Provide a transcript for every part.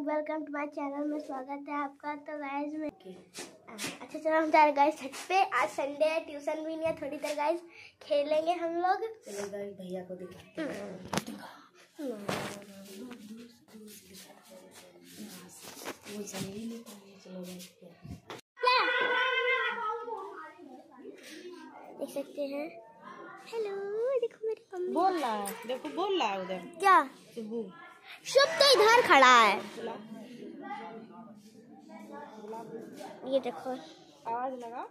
Welcome to my channel में स्वागत है आपका। तो गाइस में अच्छा चलो हम जा रहे गाइस छत पे। आज संडे है, ट्यूशन भी नहीं है, थोड़ी देर गाइस खेलेंगे हम लोग। चलो गाइस भैया को दिखाते हैं। देख सकते हैं। हेलो देखो मेरी मम्मी बोल रहा है, देखो बोल रहा है उधर क्या शुभ तो इधर खड़ा है। ये देखो आवाज लगा।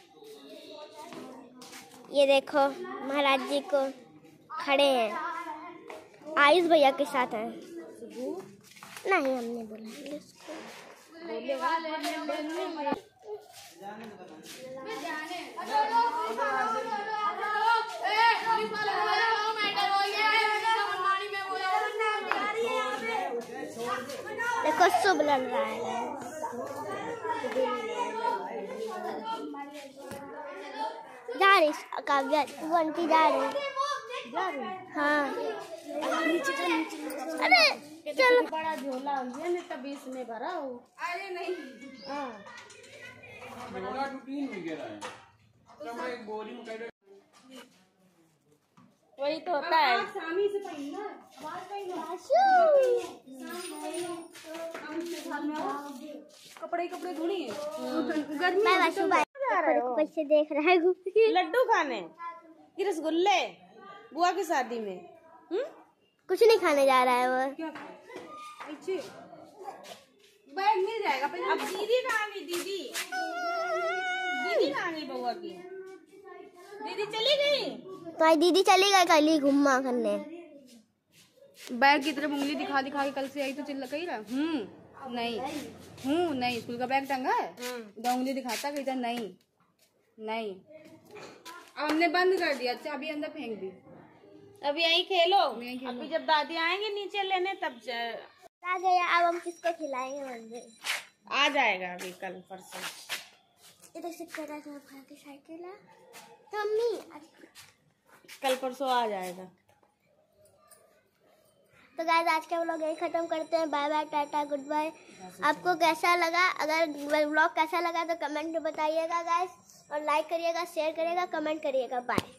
ये देखो महाराज जी को खड़े हैं, आयुष भैया के साथ हैं। नहीं हमने बोला इसको देखो शुभ लग रहा है। जा रही काव्या वो आंटी जा रही। हाँ अरे चलो बड़ा झोला ने तब इसमें भरा हो। अरे नहीं हाँ झोला टूटी नहीं गिरा है तो मैं एक बोरी में कर वही तो होता है। शामी से कपड़े धोनी है पैसे देख रहा है लड्डू खाने कि रसगुल्ले बुआ की शादी में। कुछ नहीं खाने जा रहा है वो। क्या बैग मिल जाएगा। अब दीदी कहाँ गई? दीदी कहाँ गई? बउआ की दीदी चली गई। तो दीदी चली गई कल ही घुमा करने। बैग की तरफ उंगली दिखा के कल से आई तो चिल्ला कही रहा। नहीं स्कूल का बैग टंगा है। इधर उंगली दिखाता कि इधर नहीं अब हमने बंद कर दिया। अच्छा अभी अंदर फेंक दी। अभी यहीं खेलो। अभी जब दादी आएंगे नीचे लेने तब आ गया। अब हम किसको खिलाएंगे? मंदिर आ जाएगा अभी कल परसों। इधर से कह रहा था की साइकिल है तो मम्मी कल परसों आ जाएगा। तो गाइस आज का व्लॉग यही खत्म करते हैं। Bye bye tata goodbye. आपको कैसा लगा? अगर व्लॉग कैसा लगा तो कमेंट में बताइएगा गाइस, और लाइक करिएगा, शेयर करिएगा, कमेंट करिएगा। बाय।